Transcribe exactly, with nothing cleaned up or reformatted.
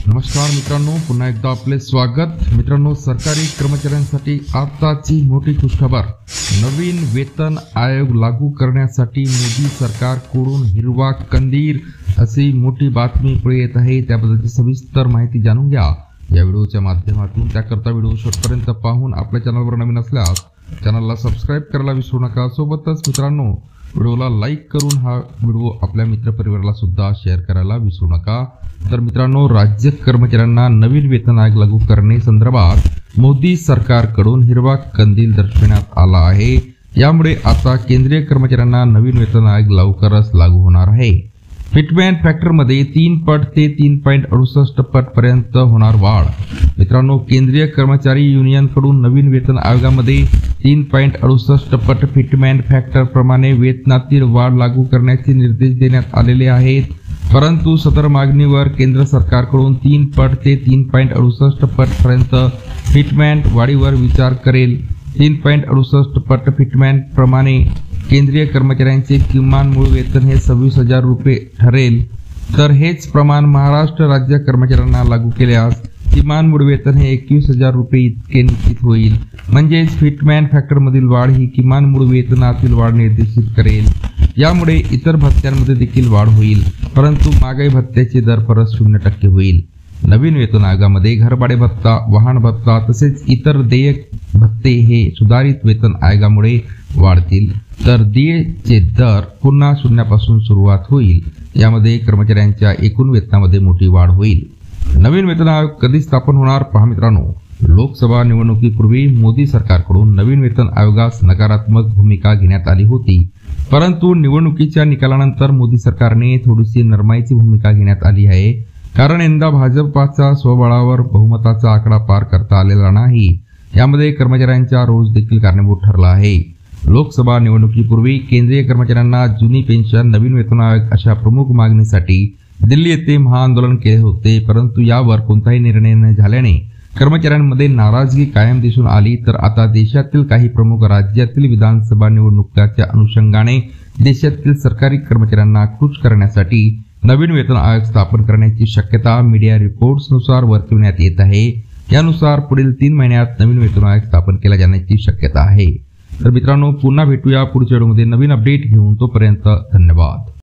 नमस्कार मित्रांनो, पुन्हा एकदा आपले स्वागत। मित्रांनो, सरकारी कर्मचाऱ्यांसाठी आताची मोठी खुशखबर। नवीन वेतन आयोग लागू करण्यासाठी मोदी सरकारकडून हिरवा कंदील अशी मोठी बातमी पुढे येत आहे। त्याबद्दलची सविस्तर माहिती जाणून घ्या या व्हिडिओच्या माध्यमातून। त्याकरता व्हिडिओ शेवटपर्यंत पाहून आपल्या चॅनलवर नवीन असल्यास चॅनलला सबस्क्राइब करायला विसरू नका। सोबतच मित्रांनो, व्हिडिओला लाईक करून हा व्हिडिओ आपल्या मित्रपरिवाराला सुद्धा शेअर करायला विसरू नका। तर मित्रांनो, राज्य कर्मचाऱ्यांना नवीन वेतन आयोग लागू करणे संदर्भात मोदी सरकारकडून हिरवा कंदील दर्शविण्यात आला आहे। यामुळे आता केंद्रीय कर्मचाऱ्यांना नवीन वेतन आयोग लवकरच लागू होणार आहे। फिटमेंट फॅक्टर मध्ये तीन पट ते तीन पॉइंट अडुसष्ट पट पर्यंत होणार वाढ। मित्रांनो, केंद्रीय कर्मचारी युनियन कडून नवीन वेतन आयोगामध्ये तीन पॉइंट अडुसष्ट पट फिटमेंट फॅक्टर प्रमाणे वेतनातील वाढ लागू करण्याचे निर्देश देण्यात आलेले आहेत। परंतु सदर मागणीवर केंद्र सरकारकडून तीन पट ते तीन पॉइंट अडुसष्ट पट पर्यंत फिटमेंट वाढीवर विचार करेल। तीन पॉइंट अडुसष्ट पट फिटमेंट प्रमाणे केंद्रीय कर्मचाऱ्यांचे किमान मूळ वेतन हे सव्वीस हजार रुपये ठरेल। तर हेच प्रमाण महाराष्ट्र राज्य कर्मचाऱ्यांना लागू केल्यास किमान मूळ वेतन हे एकवीस हजार रुपये इतके निश्चित होईल। म्हणजेच फिटमेंट फॅक्टर मधील वाढ ही किमान मूळ वेतनातील वाढ निर्देशित करेल। यामुळे इतर भत्त्यांमध्ये देखील वाढ होईल, परंतु महागाई भत्त्याचे दर परत शून्य टक्के होईल। नवीन वेतन आयोगामध्ये घरभाडे भत्ता, वाहन भत्ता तसेच इतर देयक भत्ते हे सुधारित वेतन आयोगामुळे वाढतील। तर देयचे दर पुन्हा शून्यापासून सुरुवात होईल। यामध्ये कर्मचाऱ्यांच्या एकूण वेतनामध्ये मोठी वाढ होईल। नवीन वेतन आयोग कधी स्थापन होणार पहा मित्रांनो। लोकसभा निवडणुकीपूर्वी मोदी सरकारकडून नवीन वेतन आयोगास नकारात्मक भूमिका घेण्यात आली होती, परंतु निवडणुकीच्या निकालानंतर मोदी सरकारने थोडीशी नरमाईची भूमिका घेण्यात आली आहे। कारण यंदा भाजपाचा स्वबळावर बहुमताचा आकडा पार करता आलेला नाही। यामध्ये कर्मचाऱ्यांचा रोष देखील कारणीभूत ठरला आहे। लोकसभा निवडणुकीपूर्वी केंद्रीय कर्मचाऱ्यांना जुनी पेन्शन, नवीन वेतन आयोग अशा प्रमुख मागणीसाठी दिल्ली येथे महाआंदोलन केले होते, परंतु यावर कोणताही निर्णय न झाल्याने कर्मचाऱ्यांमध्ये नाराजगी कायम दिसून आली। तर आता देशातील काही प्रमुख राज्यातील विधानसभा निवडणुकांच्या अनुषंगाने देशातील सरकारी कर्मचाऱ्यांना खुश करण्यासाठी नवीन वेतन आयोग स्थापन करण्याची शक्यता मीडिया रिपोर्ट्सनुसार वर्तविण्यात येत आहे। यानुसार पुढील तीन महिन्यात नवीन वेतन आयोग स्थापन केला जाण्याची शक्यता आहे। तर मित्रांनो, पुन्हा भेटूया पुढच्या व्हिडिओमध्ये नवीन अपडेट घेऊन। तोपर्यंत धन्यवाद।